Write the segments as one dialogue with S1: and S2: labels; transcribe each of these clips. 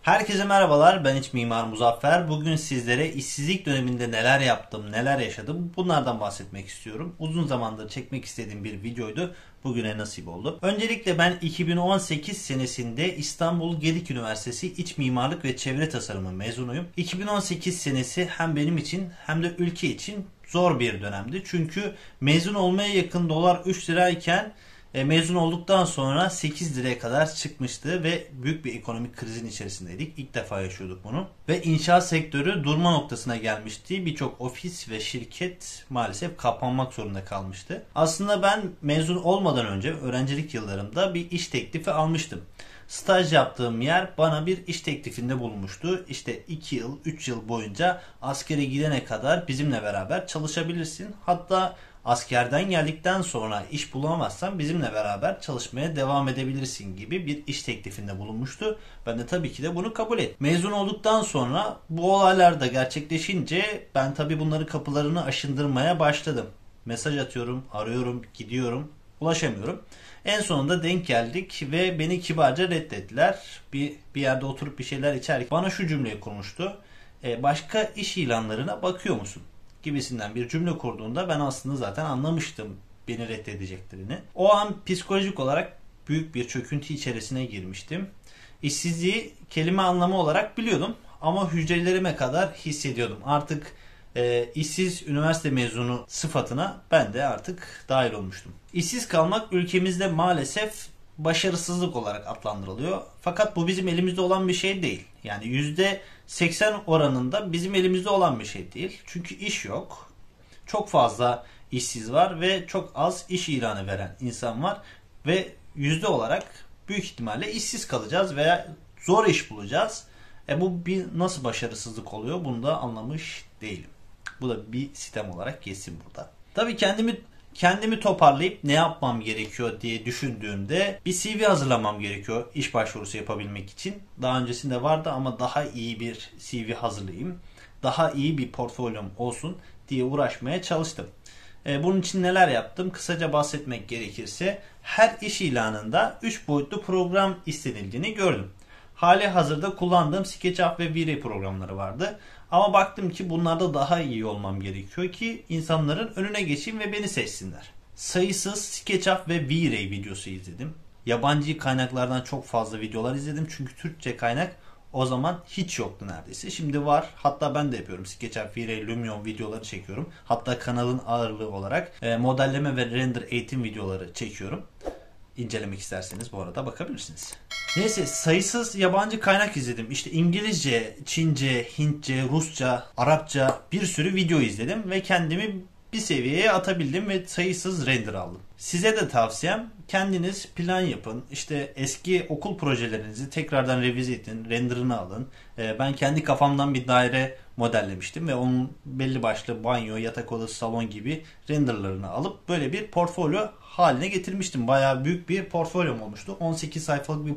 S1: Herkese merhabalar, ben iç mimar Muzaffer. Bugün sizlere işsizlik döneminde neler yaptım, neler yaşadım bunlardan bahsetmek istiyorum. Uzun zamandır çekmek istediğim bir videoydu. Bugüne nasip oldu. Öncelikle ben 2018 senesinde İstanbul Gedik Üniversitesi İç Mimarlık ve Çevre Tasarımı mezunuyum. 2018 senesi hem benim için hem de ülke için zor bir dönemdi. Çünkü mezun olmaya yakın dolar 3 lirayken mezun olduktan sonra 8 liraya kadar çıkmıştı ve büyük bir ekonomik krizin içerisindeydik. İlk defa yaşıyorduk bunu. Ve inşaat sektörü durma noktasına gelmişti. Birçok ofis ve şirket maalesef kapanmak zorunda kalmıştı. Aslında ben mezun olmadan önce öğrencilik yıllarımda bir iş teklifi almıştım. Staj yaptığım yer bana bir iş teklifinde bulunmuştu. İşte 2 yıl, 3 yıl boyunca askere gidene kadar bizimle beraber çalışabilirsin. Hatta askerden geldikten sonra iş bulamazsan bizimle beraber çalışmaya devam edebilirsin gibi bir iş teklifinde bulunmuştu. Ben de tabii ki de bunu kabul ettim. Mezun olduktan sonra bu olaylar da gerçekleşince ben tabii bunların kapılarını aşındırmaya başladım. Mesaj atıyorum, arıyorum, gidiyorum, ulaşamıyorum. En sonunda denk geldik ve beni kibarca reddettiler. Bir yerde oturup bir şeyler içerken bana şu cümleyi kurmuştu. Başka iş ilanlarına bakıyor musun? Gibisinden bir cümle kurduğunda ben aslında zaten anlamıştım beni reddedeceklerini. O an psikolojik olarak büyük bir çöküntü içerisine girmiştim. İşsizliği kelime anlamı olarak biliyordum ama hücrelerime kadar hissediyordum. Artık işsiz üniversite mezunu sıfatına ben de artık dahil olmuştum. İşsiz kalmak ülkemizde maalesef başarısızlık olarak adlandırılıyor. Fakat bu bizim elimizde olan bir şey değil. Yani %80 oranında bizim elimizde olan bir şey değil. Çünkü iş yok. Çok fazla işsiz var ve çok az iş ilanı veren insan var. Ve yüzde olarak büyük ihtimalle işsiz kalacağız veya zor iş bulacağız. Bu bir nasıl başarısızlık oluyor bunu da anlamış değilim. Bu da bir sistem olarak geçsin burada. Tabii kendimi toparlayıp ne yapmam gerekiyor diye düşündüğümde bir CV hazırlamam gerekiyor iş başvurusu yapabilmek için. Daha öncesinde vardı ama daha iyi bir CV hazırlayayım. Daha iyi bir portfolyom olsun diye uğraşmaya çalıştım. Bunun için neler yaptım? Kısaca bahsetmek gerekirse her iş ilanında 3 boyutlu program istenildiğini gördüm. Hali hazırda kullandığım SketchUp ve V-Ray programları vardı. Ama baktım ki bunlarda daha iyi olmam gerekiyor ki insanların önüne geçeyim ve beni seçsinler. Sayısız SketchUp ve V-Ray videosu izledim. Yabancı kaynaklardan çok fazla videolar izledim. Çünkü Türkçe kaynak o zaman hiç yoktu neredeyse. Şimdi var. Hatta ben de yapıyorum. SketchUp, V-Ray, Lumion videoları çekiyorum. Hatta kanalın ağırlığı olarak modelleme ve render eğitim videoları çekiyorum. İncelemek isterseniz bu arada bakabilirsiniz. Neyse sayısız yabancı kaynak izledim. İşte İngilizce, Çince, Hintçe, Rusça, Arapça bir sürü video izledim ve kendimi bir seviyeye atabildim ve sayısız render aldım. Size de tavsiyem kendiniz plan yapın. İşte eski okul projelerinizi tekrardan revize edin, renderını alın. Ben kendi kafamdan bir daire modellemiştim ve onun belli başlı banyo, yatak odası, salon gibi renderlarını alıp böyle bir portfolyo haline getirmiştim. Bayağı büyük bir portfolyom olmuştu. 18 sayfalık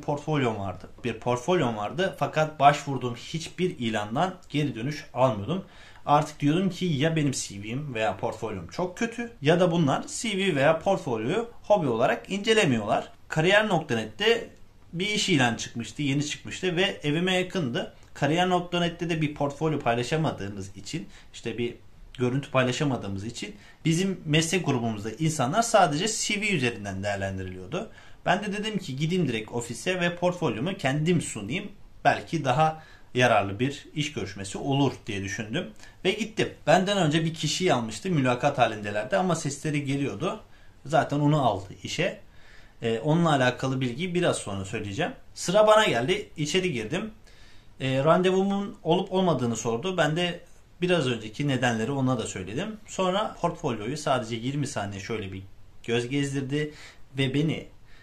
S1: bir portfolyom vardı fakat başvurduğum hiçbir ilandan geri dönüş almıyordum. Artık diyordum ki ya benim CV'm veya portfolyom çok kötü ya da bunlar CV veya portfolyoyu hobi olarak incelemiyorlar. Kariyer.net'te bir iş ilan çıkmıştı, yeni çıkmıştı ve evime yakındı. Kariyer.net'te de bir portfolyo paylaşamadığımız için, işte bir görüntü paylaşamadığımız için bizim meslek grubumuzda insanlar sadece CV üzerinden değerlendiriliyordu. Ben de dedim ki gideyim direkt ofise ve portfolyomu kendim sunayım. Belki daha yararlı bir iş görüşmesi olur diye düşündüm ve gittim. Benden önce bir kişiyi almıştı, mülakat halindelerdi ama sesleri geliyordu. Zaten onu aldı işe. Onunla alakalı bilgiyi biraz sonra söyleyeceğim. Sıra bana geldi, içeri girdim. Randevumun olup olmadığını sordu. Ben de biraz önceki nedenleri ona da söyledim. Sonra portfolyoyu sadece 20 saniye şöyle bir göz gezdirdi ve beni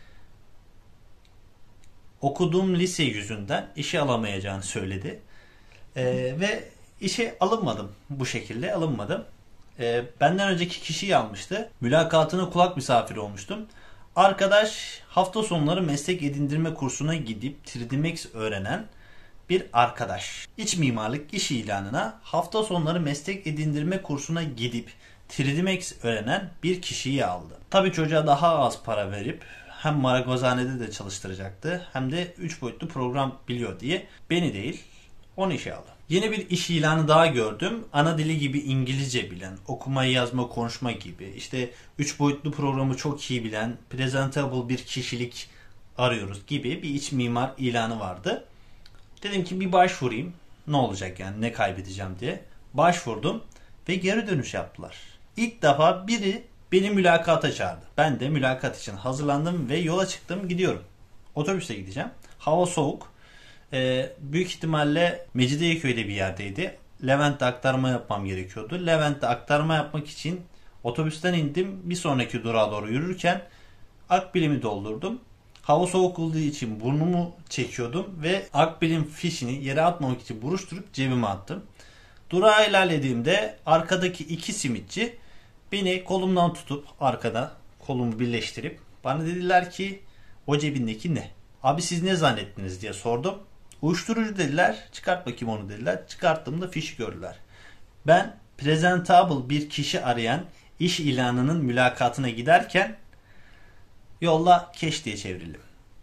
S1: okuduğum lise yüzünden işe alamayacağını söyledi. Ve işe alınmadım. Bu şekilde alınmadım. Benden önceki kişiyi almıştı. Mülakatına kulak misafiri olmuştum. Arkadaş hafta sonları meslek edindirme kursuna gidip 3D Max öğrenen bir arkadaş. İç mimarlık iş ilanına hafta sonları meslek edindirme kursuna gidip 3D Max öğrenen bir kişiyi aldı. Tabii çocuğa daha az para verip hem marangozhanede de çalıştıracaktı hem de 3 boyutlu program biliyor diye beni değil onu işe aldı. Yeni bir iş ilanı daha gördüm. Ana dili gibi İngilizce bilen, okuma, yazma, konuşma gibi, işte 3 boyutlu programı çok iyi bilen, presentable bir kişilik arıyoruz gibi bir iç mimar ilanı vardı. Dedim ki bir başvurayım. Ne olacak yani, ne kaybedeceğim diye. Başvurdum ve geri dönüş yaptılar. İlk defa biri beni mülakata çağırdı. Ben de mülakat için hazırlandım ve yola çıktım, gidiyorum. Otobüste gideceğim. Hava soğuk. Büyük ihtimalle Mecidiyeköy'de bir yerdeydi. Levent'te aktarma yapmam gerekiyordu. Levent'te aktarma yapmak için otobüsten indim. Bir sonraki durağa doğru yürürken akbilimi doldurdum. Hava soğuk olduğu için burnumu çekiyordum ve akbilim fişini yere atmamak için buruşturup cebime attım. Durağa ilerlediğimde arkadaki iki simitçi beni kolumdan tutup arkada kolumu birleştirip bana dediler ki o cebindeki ne? Abi siz ne zannettiniz diye sordum. Uyuşturucu dediler. Çıkart bakayım onu dediler. Çıkarttığımda fişi gördüler. Ben presentable bir kişi arayan iş ilanının mülakatına giderken yolla keş diye çevrildim.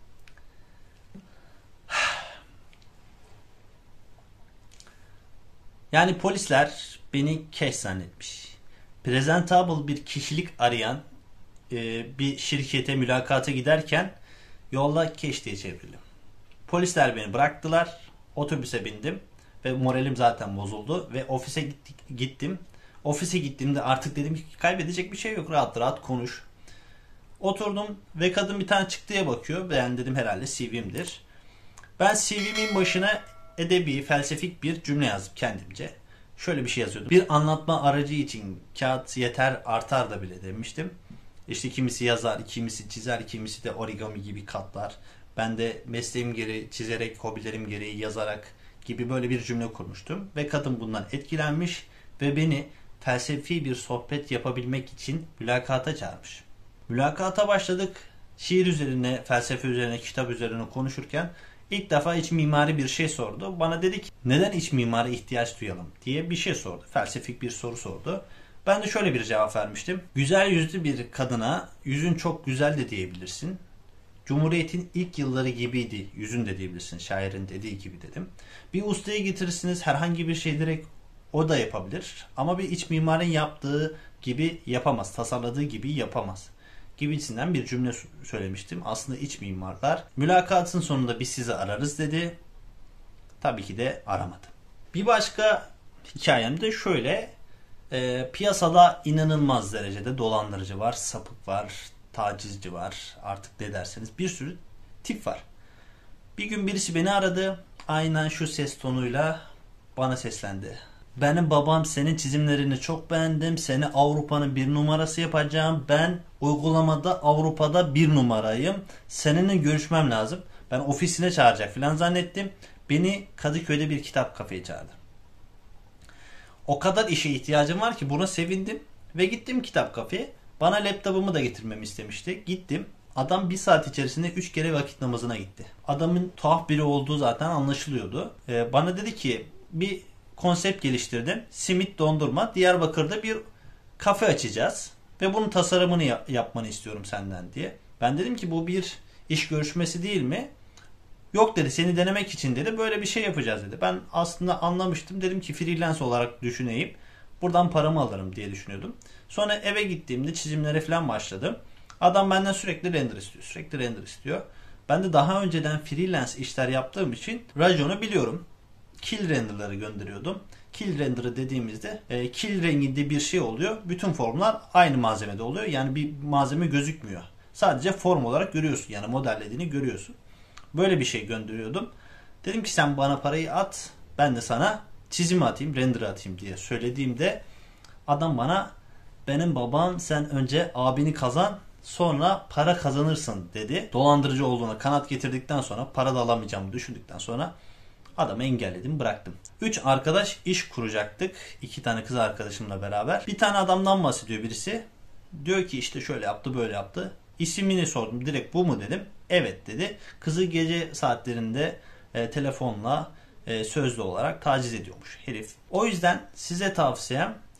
S1: Yani polisler beni keş zannetmiş. Presentable bir kişilik arayan bir şirkete mülakata giderken yolla keş diye çevrildim. Polisler beni bıraktılar. Otobüse bindim ve moralim zaten bozuldu ve ofise gittim. Ofise gittiğimde artık dedim ki kaybedecek bir şey yok. Rahat rahat konuş. Oturdum ve kadın bir tane çıktıya bakıyor. Ben dedim herhalde CV'mdir. Ben CV'min başına edebi, felsefik bir cümle yazdım kendimce. Şöyle bir şey yazıyordum. Bir anlatma aracı için kağıt yeter, artar da bile demiştim. İşte kimisi yazar, kimisi çizer, kimisi de origami gibi katlar. Ben de mesleğim gereği çizerek, hobilerim gereği yazarak gibi böyle bir cümle kurmuştum. Ve kadın bundan etkilenmiş ve beni felsefi bir sohbet yapabilmek için mülakata çağırmış. Mülakata başladık. Şiir üzerine, felsefe üzerine, kitap üzerine konuşurken ilk defa iç mimari bir şey sordu. Bana dedi ki neden iç mimari ihtiyaç duyalım diye bir şey sordu. Felsefik bir soru sordu. Ben de şöyle bir cevap vermiştim. Güzel yüzlü bir kadına yüzün çok güzel de diyebilirsin. Cumhuriyet'in ilk yılları gibiydi. Yüzün de diyebilirsin. Şairin dediği gibi dedim. Bir ustayı getirirsiniz, herhangi bir şey direkt o da yapabilir. Ama bir iç mimarın yaptığı gibi yapamaz. Tasarladığı gibi yapamaz. Gibisinden bir cümle söylemiştim. Aslında iç mimarlar mülakatın sonunda biz sizi ararız dedi. Tabii ki de aramadı. Bir başka hikayem de şöyle. Piyasada inanılmaz derecede dolandırıcı var, sapık var, tacizci var, artık ne derseniz bir sürü tip var. Bir gün birisi beni aradı. Aynen şu ses tonuyla bana seslendi. Benim babam senin çizimlerini çok beğendim. Seni Avrupa'nın bir numarası yapacağım. Ben uygulamada Avrupa'da bir numarayım. Seninle görüşmem lazım. Ben ofisine çağıracak falan zannettim. Beni Kadıköy'de bir kitap kafeye çağırdı. O kadar işe ihtiyacım var ki buna sevindim. Ve gittim kitap kafeye. Bana laptopumu da getirmemi istemişti. Gittim. Adam bir saat içerisinde 3 kere vakit namazına gitti. Adamın tuhaf biri olduğu zaten anlaşılıyordu. Bana dedi ki bir konsept geliştirdim. Simit dondurma. Diyarbakır'da bir kafe açacağız. Ve bunun tasarımını yapmanı istiyorum senden diye. Ben dedim ki bu bir iş görüşmesi değil mi? Yok dedi, seni denemek için dedi. Böyle bir şey yapacağız dedi. Ben aslında anlamıştım. Dedim ki freelance olarak düşüneyim. Buradan paramı alırım diye düşünüyordum. Sonra eve gittiğimde çizimlere falan başladım. Adam benden sürekli render istiyor. Sürekli render istiyor. Ben de daha önceden freelance işler yaptığım için racon'u biliyorum. Kill render'ları gönderiyordum. Kill render'ı dediğimizde kill renginde bir şey oluyor. Bütün formlar aynı malzemede oluyor. Yani bir malzeme gözükmüyor. Sadece form olarak görüyorsun. Yani modellediğini görüyorsun. Böyle bir şey gönderiyordum. Dedim ki sen bana parayı at. Ben de sana çizimi atayım, render'ı atayım diye söylediğimde adam bana benim babam sen önce abini kazan sonra para kazanırsın dedi. Dolandırıcı olduğuna kanat getirdikten sonra para da alamayacağımı düşündükten sonra adamı engelledim, bıraktım. 3 arkadaş iş kuracaktık. 2 tane kız arkadaşımla beraber. Bir tane adamdan bahsediyor birisi. Diyor ki işte şöyle yaptı böyle yaptı. İsmini sordum, direkt bu mu dedim. Evet dedi. Kızı gece saatlerinde telefonla sözlü olarak taciz ediyormuş herif. O yüzden size tavsiyem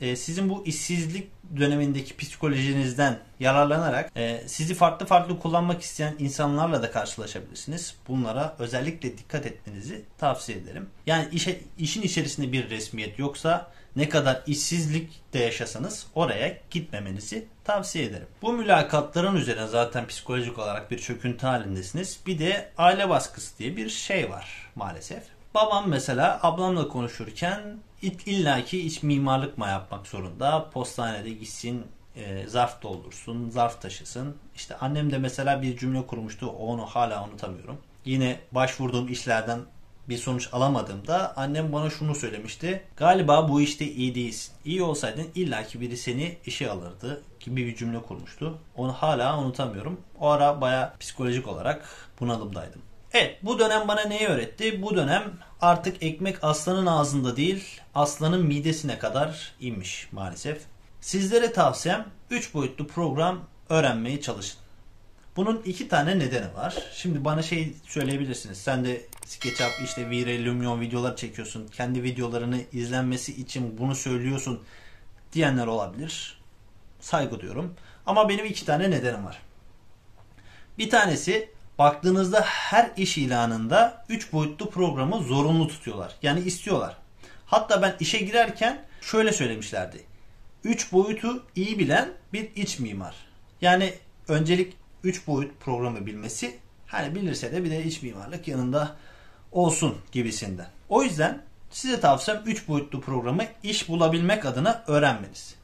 S1: sizin bu işsizlik dönemindeki psikolojinizden yararlanarak sizi farklı farklı kullanmak isteyen insanlarla da karşılaşabilirsiniz. Bunlara özellikle dikkat etmenizi tavsiye ederim. Yani işin içerisinde bir resmiyet yoksa ne kadar işsizlik de yaşasanız oraya gitmemenizi tavsiye ederim. Bu mülakatların üzerine zaten psikolojik olarak bir çöküntü halindesiniz. Bir de aile baskısı diye bir şey var maalesef. Babam mesela ablamla konuşurken illaki iç mimarlık mı yapmak zorunda? Postanede gitsin, zarf doldursun, zarf taşısın. İşte annem de mesela bir cümle kurmuştu. Onu hala unutamıyorum. Yine başvurduğum işlerden bir sonuç alamadığımda annem bana şunu söylemişti. Galiba bu işte iyi değilsin. İyi olsaydın illaki biri seni işe alırdı gibi bir cümle kurmuştu. Onu hala unutamıyorum. O ara bayağı psikolojik olarak bunalımdaydım. Evet, bu dönem bana neyi öğretti? Bu dönem artık ekmek aslanın ağzında değil, aslanın midesine kadar inmiş maalesef. Sizlere tavsiyem 3 boyutlu program öğrenmeye çalışın. Bunun 2 tane nedeni var. Şimdi bana söyleyebilirsiniz. Sen de SketchUp, işte V-Ray, Lumion videolar çekiyorsun. Kendi videolarını izlenmesi için bunu söylüyorsun diyenler olabilir. Saygı duyuyorum. Ama benim 2 tane nedenim var. Bir tanesi, baktığınızda her iş ilanında 3 boyutlu programı zorunlu tutuyorlar. Yani istiyorlar. Hatta ben işe girerken şöyle söylemişlerdi. 3 boyutu iyi bilen bir iç mimar. Yani öncelik 3 boyut programı bilmesi, hani bilirse de bir de iç mimarlık yanında olsun gibisinden. O yüzden size tavsiyem 3 boyutlu programı iş bulabilmek adına öğrenmeniz.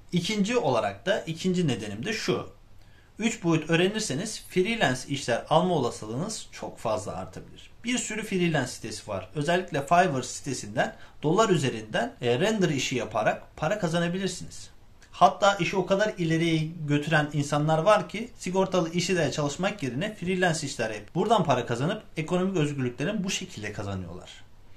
S1: İkinci nedenim de şu. 3 boyut öğrenirseniz freelance işler alma olasılığınız çok fazla artabilir. Bir sürü freelance sitesi var. Özellikle Fiverr sitesinden dolar üzerinden render işi yaparak para kazanabilirsiniz. Hatta işi o kadar ileriye götüren insanlar var ki sigortalı işi de çalışmak yerine freelance işler yapıp buradan para kazanıp ekonomik özgürlüklerini bu şekilde kazanıyorlar.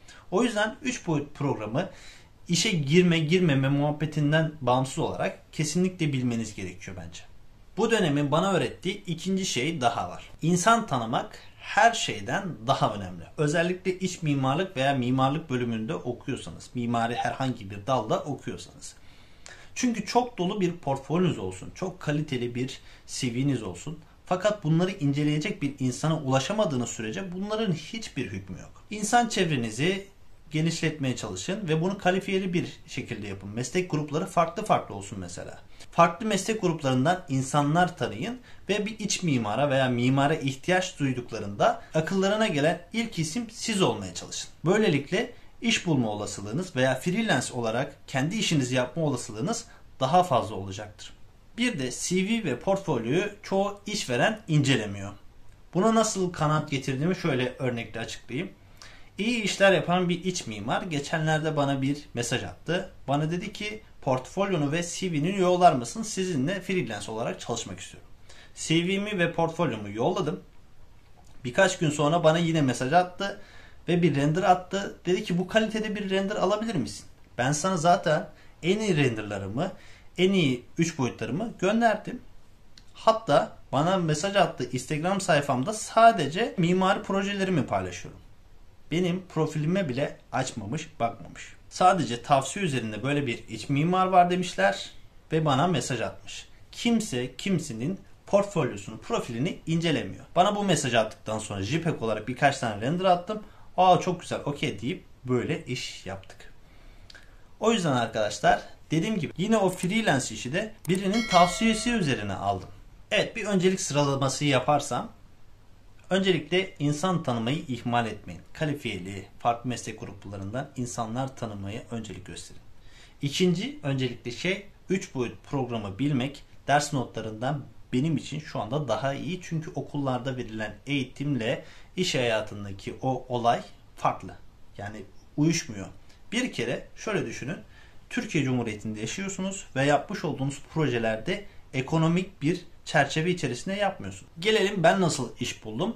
S1: O yüzden 3 boyut programı işe girmeme muhabbetinden bağımsız olarak kesinlikle bilmeniz gerekiyor bence. Bu dönemin bana öğrettiği ikinci şey daha var. İnsan tanımak her şeyden daha önemli. Özellikle iç mimarlık veya mimarlık bölümünde okuyorsanız, mimari herhangi bir dalda okuyorsanız. Çünkü çok dolu bir portfolyonuz olsun, çok kaliteli bir CV'niz olsun. Fakat bunları inceleyecek bir insana ulaşamadığınız sürece bunların hiçbir hükmü yok. İnsan çevrenizi genişletmeye çalışın ve bunu kalifiyeli bir şekilde yapın. Meslek grupları farklı farklı olsun mesela. Farklı meslek gruplarından insanlar tanıyın ve bir iç mimara veya mimara ihtiyaç duyduklarında akıllarına gelen ilk isim siz olmaya çalışın. Böylelikle iş bulma olasılığınız veya freelance olarak kendi işinizi yapma olasılığınız daha fazla olacaktır. Bir de CV ve portfolyoyu çoğu işveren incelemiyor. Buna nasıl kanaat getirdiğimi şöyle örnekle açıklayayım. İyi işler yapan bir iç mimar geçenlerde bana bir mesaj attı. Bana dedi ki portfolyonu ve CV'ni yollar mısın? Sizinle freelance olarak çalışmak istiyorum. CV'mi ve portfolyomu yolladım. Birkaç gün sonra bana yine mesaj attı ve bir render attı. Dedi ki bu kalitede bir render alabilir misin? Ben sana zaten en iyi renderlarımı, en iyi 3 boyutlarımı gönderdim. Hatta bana mesaj attı, Instagram sayfamda sadece mimari projelerimi paylaşıyorum. Benim profilime bile açmamış, bakmamış. Sadece tavsiye üzerinde böyle bir iç mimar var demişler ve bana mesaj atmış. Kimse kimsenin portfolyosunu, profilini incelemiyor. Bana bu mesajı attıktan sonra JPEG olarak birkaç tane render attım. Aa çok güzel, okey deyip böyle iş yaptık. O yüzden arkadaşlar dediğim gibi yine o freelance işi de birinin tavsiyesi üzerine aldım. Evet, bir öncelik sıralaması yaparsam öncelikle insan tanımayı ihmal etmeyin. Kalifiyeli, farklı meslek gruplarından insanlar tanımayı öncelik gösterin. İkinci öncelikli 3 boyut programı bilmek ders notlarından benim için şu anda daha iyi. Çünkü okullarda verilen eğitimle iş hayatındaki o olay farklı. Yani uyuşmuyor. Bir kere şöyle düşünün. Türkiye Cumhuriyeti'nde yaşıyorsunuz ve yapmış olduğunuz projelerde ekonomik bir çerçeve içerisinde yapmıyorsun. Gelelim ben nasıl iş buldum.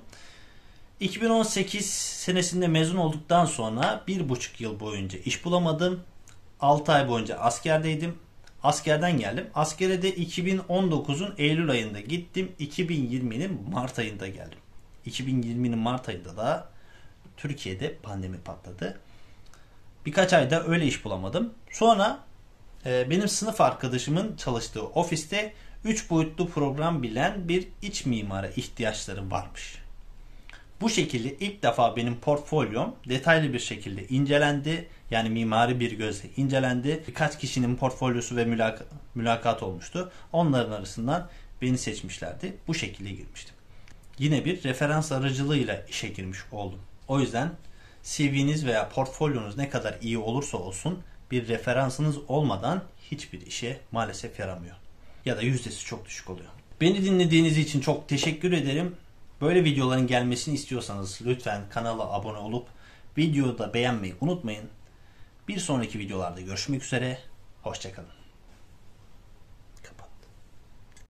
S1: 2018 senesinde mezun olduktan sonra 1,5 yıl boyunca iş bulamadım. 6 ay boyunca askerdeydim. Askerden geldim. Askere de 2019'un Eylül ayında gittim. 2020'nin Mart ayında geldim. 2020'nin Mart ayında da Türkiye'de pandemi patladı. Birkaç ayda öyle iş bulamadım. Sonra Benim sınıf arkadaşımın çalıştığı ofiste 3 boyutlu program bilen bir iç mimara ihtiyaçları varmış. Bu şekilde ilk defa benim portfolyom detaylı bir şekilde incelendi. Yani mimari bir gözle incelendi. Birkaç kişinin portfolyosu ve mülakat olmuştu. Onların arasından beni seçmişlerdi. Bu şekilde girmiştim. Yine bir referans aracılığıyla işe girmiş oldum. O yüzden CV'niz veya portfolyonuz ne kadar iyi olursa olsun bir referansınız olmadan hiçbir işe maalesef yaramıyor. Ya da yüzdesi çok düşük oluyor. Beni dinlediğiniz için çok teşekkür ederim. Böyle videoların gelmesini istiyorsanız lütfen kanala abone olup videoyu da beğenmeyi unutmayın. Bir sonraki videolarda görüşmek üzere. Hoşça kalın.